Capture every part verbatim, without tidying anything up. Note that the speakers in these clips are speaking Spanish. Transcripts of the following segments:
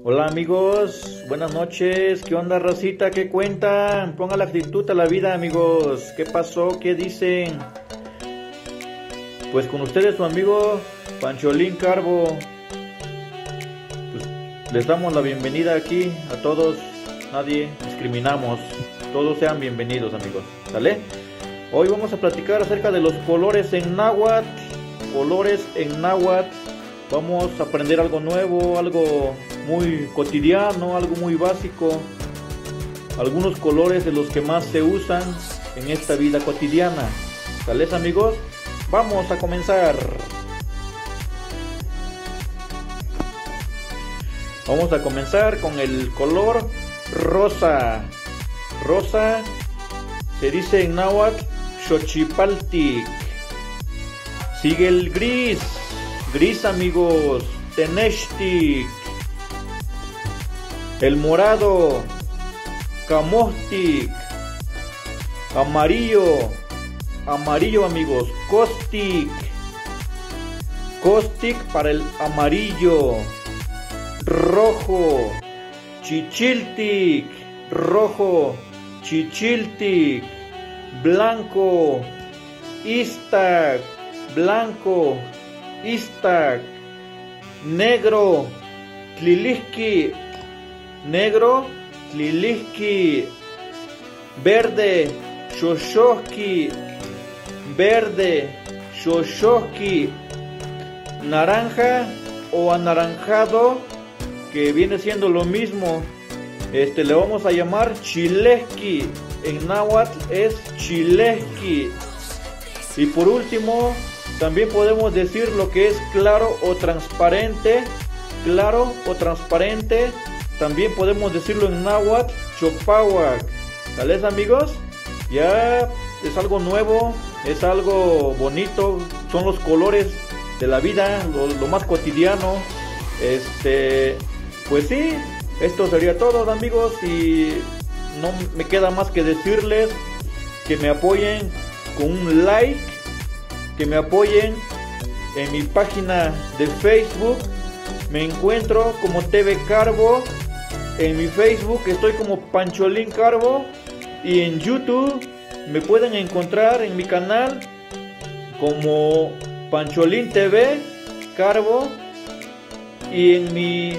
Hola amigos, buenas noches, ¿qué onda racita? ¿Qué cuentan? Pongan la actitud a la vida amigos, ¿qué pasó? ¿Qué dicen? Pues con ustedes su amigo Pancholín Carbo, pues les damos la bienvenida aquí a todos, nadie discriminamos, todos sean bienvenidos amigos, ¿sale? Hoy vamos a platicar acerca de los colores en náhuatl, colores en náhuatl. Vamos a aprender algo nuevo, algo muy cotidiano, algo muy básico. Algunos colores de los que más se usan en esta vida cotidiana. ¿Sales amigos? Vamos a comenzar. Vamos a comenzar con el color rosa. Rosa se dice en náhuatl xochipaltic. Sigue el gris. Gris amigos, tenextic. El morado, camohtic. Amarillo, amarillo amigos, costic. Costic para el amarillo. Rojo, chichiltic. Rojo, chichiltic. Blanco, istac. Blanco, istac. Negro, tlilihki. Negro, tlilihki. Verde, xoxohki. Verde, xoxohki. Naranja o anaranjado, que viene siendo lo mismo, este le vamos a llamar chilehki. En náhuatl es chilehki. Y por último, también podemos decir lo que es claro o transparente. Claro o transparente. También podemos decirlo en náhuatl, chopahuac. ¿Sales amigos? Ya es algo nuevo, es algo bonito. Son los colores de la vida, lo, lo más cotidiano. Este, pues sí, esto sería todo amigos. Y no me queda más que decirles que me apoyen con un like, que me apoyen en mi página de Facebook. Me encuentro como T V Carbo. En mi Facebook estoy como Pancholín Carbo. Y en YouTube me pueden encontrar en mi canal como Pancholín T V Carbo. Y en mi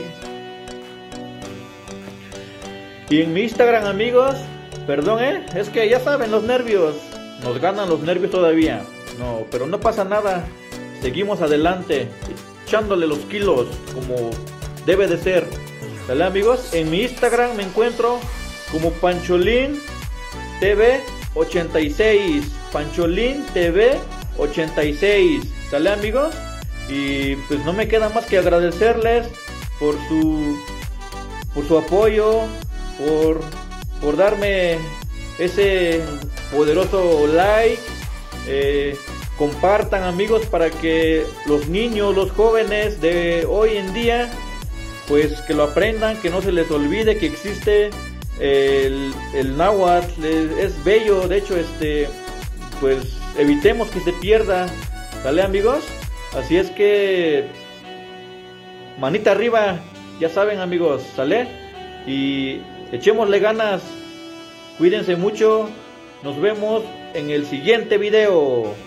Y en mi Instagram amigos, perdón eh, es que ya saben, los nervios nos ganan, los nervios todavía. No, pero no pasa nada. Seguimos adelante, echándole los kilos como debe de ser. ¿Sale amigos? En mi Instagram me encuentro como Pancholín T V ochenta y seis. Pancholín T V ochenta y seis. ¿Sale amigos? Y pues no me queda más que agradecerles por su por su apoyo, por por darme ese poderoso like. Eh, compartan amigos, para que los niños, los jóvenes de hoy en día, pues que lo aprendan, que no se les olvide que existe el, el náhuatl. Es bello, de hecho, este pues evitemos que se pierda. ¿Sale amigos? Así es que manita arriba, ya saben amigos, ¿sale? Y echémosle ganas, cuídense mucho, nos vemos en el siguiente video.